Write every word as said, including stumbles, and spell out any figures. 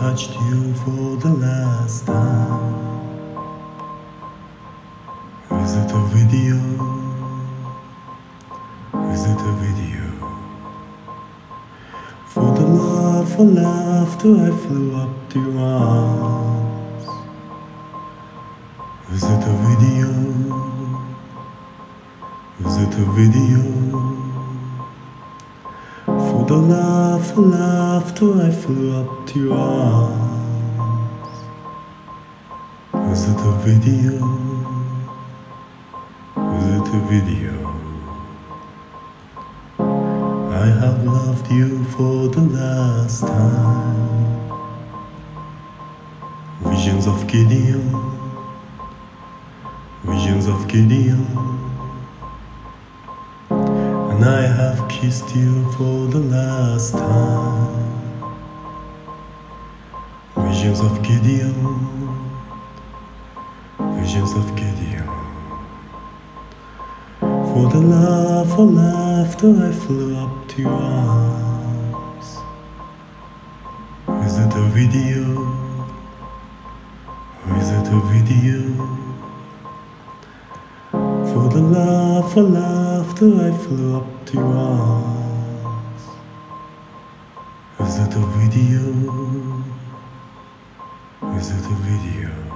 touched you for the last time? Is it a video? Is it a video? For the love, for laughter, I flew up to your arms. Is it a video? Is it a video? For the love, for laughter, I flew up to your arms. Is it a video? Is it a video? I have loved you for the last time. Visions of Gideon, visions of Gideon, and I have kissed you for the last time. Visions of Gideon, visions of Gideon. For the love, for laughter, I flew up to your arms. Is it a video? Or is it a video? For the love, for laughter, I flew up to your arms. Is it a video? Is it a video?